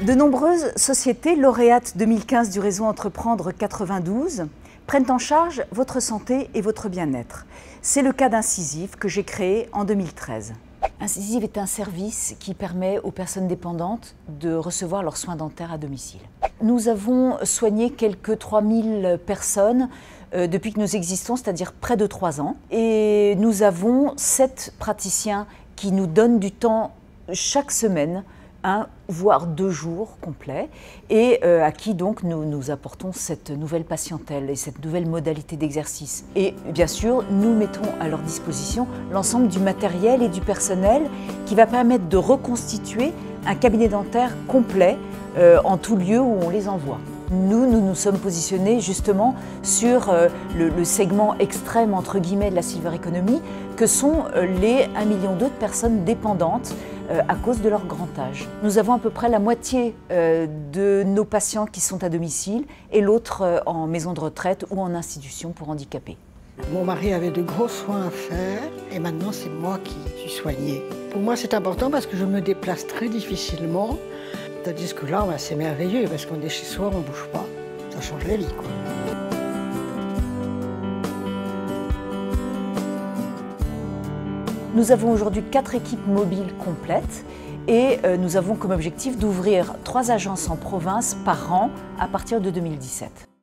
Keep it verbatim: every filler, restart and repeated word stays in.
De nombreuses sociétés lauréates deux mille quinze du réseau Entreprendre quatre-vingt-douze prennent en charge votre santé et votre bien-être. C'est le cas d'Incisive que j'ai créé en deux mille treize. Incisive est un service qui permet aux personnes dépendantes de recevoir leurs soins dentaires à domicile. Nous avons soigné quelques trois mille personnes euh, depuis que nous existons, c'est-à-dire près de trois ans. Et nous avons sept praticiens qui nous donnent du temps chaque semaine, un voire deux jours complets, et euh, à qui donc nous, nous apportons cette nouvelle patientèle et cette nouvelle modalité d'exercice. Et bien sûr, nous mettons à leur disposition l'ensemble du matériel et du personnel qui va permettre de reconstituer un cabinet dentaire complet euh, en tout lieu où on les envoie. Nous, nous nous sommes positionnés justement sur euh, le, le segment extrême entre guillemets de la silver economy, que sont euh, les un million deux de personnes dépendantes euh, à cause de leur grand âge. Nous avons à peu près la moitié euh, de nos patients qui sont à domicile et l'autre euh, en maison de retraite ou en institution pour handicapés. Mon mari avait de gros soins à faire et maintenant c'est moi qui suis soignée. Pour moi c'est important parce que je me déplace très difficilement. Tandis que là, c'est merveilleux parce qu'on est chez soi, on ne bouge pas. Ça change la vie, quoi. Nous avons aujourd'hui quatre équipes mobiles complètes et euh, nous avons comme objectif d'ouvrir trois agences en province par an à partir de deux mille dix-sept.